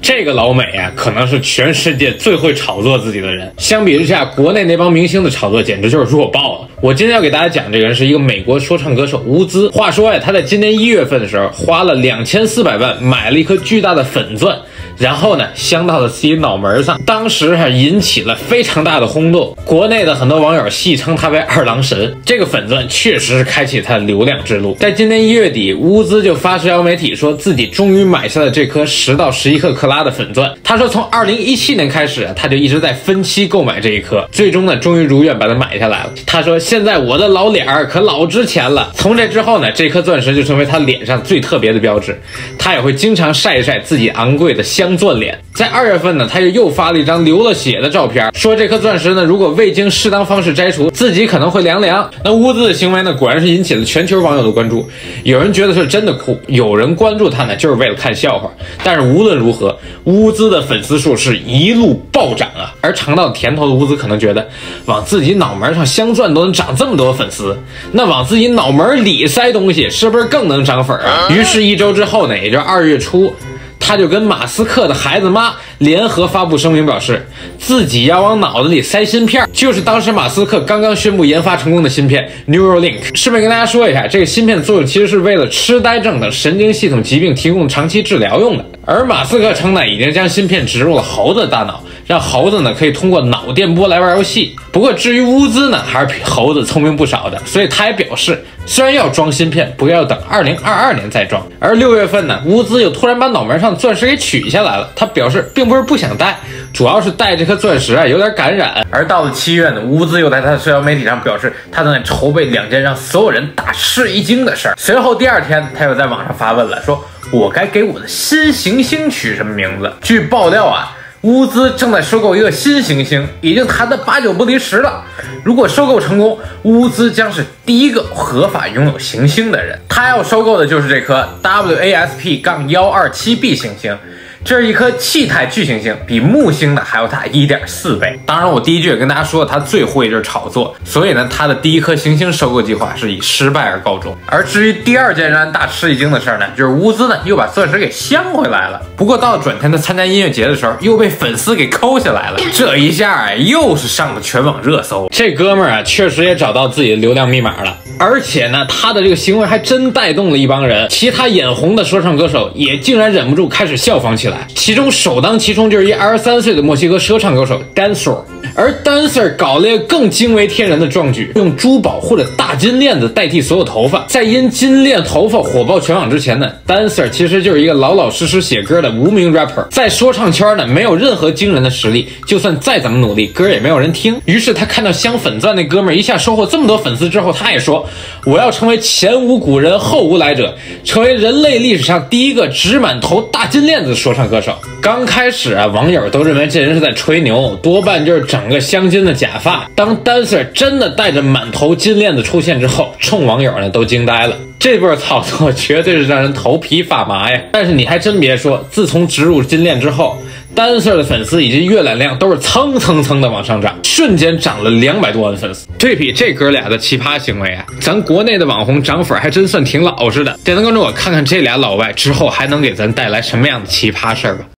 这个老美啊，可能是全世界最会炒作自己的人。相比之下，国内那帮明星的炒作简直就是弱爆了。我今天要给大家讲这个人是一个美国说唱歌手乌兹。话说呀，他在今年1月份的时候花了2400万买了一颗巨大的粉钻，然后呢镶到了自己脑门上，当时引起了非常大的轰动。国内的很多网友戏称他为二郎神。这个粉钻确实是开启他的流量之路。在今年1月底，乌兹就发社交媒体说自己终于买下了这颗10到11克拉的粉钻。他说从2017年开始他就一直在分期购买这一颗，最终呢终于如愿把它买下来了。他说现在我的老脸儿可老值钱了。从这之后呢，这颗钻石就成为他脸上最特别的标志。他也会经常晒一晒自己昂贵的镶钻脸。在2月份呢，他又发了一张流了血的照片，说这颗钻石呢如果未经适当方式摘除，自己可能会凉凉。那乌兹的行为呢果然是引起了全球网友的关注，有人觉得是真的酷，有人关注他呢就是为了看笑话。但是无论如何，乌兹的粉丝数是一路暴涨啊。而尝到甜头的乌兹可能觉得，往自己脑门上镶钻都能涨这么多粉丝，那往自己脑门里塞东西是不是更能涨粉啊？于是1周之后呢，也就是2月初，他就跟马斯克的孩子妈联合发布声明，表示自己要往脑子里塞芯片，就是当时马斯克刚刚宣布研发成功的芯片 Neuralink。顺便跟大家说一下，这个芯片的作用其实是为了痴呆症等神经系统疾病提供长期治疗用的。而马斯克称呢，已经将芯片植入了猴子的大脑，让猴子呢可以通过脑电波来玩游戏。不过至于乌兹呢，还是比猴子聪明不少的，所以他也表示，虽然要装芯片，不过要等2022年再装。而6月份呢，乌兹又突然把脑门上钻石给取下来了。他表示并不是不想戴，主要是戴这颗钻石有点感染。而到了7月呢，乌兹又在他的社交媒体上表示，他正在筹备2件让所有人大吃一惊的事儿。随后第2天，他又在网上发问了，说我该给我的新行星取什么名字？据爆料啊，乌兹正在收购一个新行星，已经谈得8九不离10了。如果收购成功，乌兹将是第一个合法拥有行星的人。他要收购的就是这颗 WASP-127b 行星。这是一颗气态巨行星，比木星的还要大1.4倍。当然，我第一句也跟大家说，他最会就是炒作，所以呢，他的第1颗行星收购计划是以失败而告终。而至于第2件让人大吃一惊的事呢，就是乌兹呢又把钻石给镶回来了。不过到了转天他参加音乐节的时候，又被粉丝给抠下来了。这一下又是上了全网热搜。这哥们儿确实也找到自己的流量密码了。而且呢，他的这个行为还真带动了一帮人，其他眼红的说唱歌手也竟然忍不住开始效仿起来。其中首当其冲就是一23岁的墨西哥说唱歌手 Dancer。 而 Dancer 搞了一个更惊为天人的壮举，用珠宝或者大金链子代替所有头发。在因金链头发火爆全网之前呢， Dancer 其实就是一个老老实实写歌的无名 rapper， 在说唱圈呢没有任何惊人的实力，就算再怎么努力，歌也没有人听。于是他看到镶粉钻那哥们儿一下收获这么多粉丝之后，他也说我要成为前无古人后无来者，成为人类历史上第一个植满头大金链子的说唱歌手。刚开始网友都认为这人是在吹牛，多半就是整个镶金的假发。当 Dancer 真的带着满头金链子出现之后，众网友呢都惊呆了。这波操作绝对是让人头皮发麻呀！但是你还真别说，自从植入金链之后，Dancer 的粉丝以及阅览量都是蹭的往上涨，瞬间涨了200多万粉丝。对比这哥俩的奇葩行为咱国内的网红涨粉还真算挺老实的。点赞关注我，看看这俩老外之后还能给咱带来什么样的奇葩事儿吧。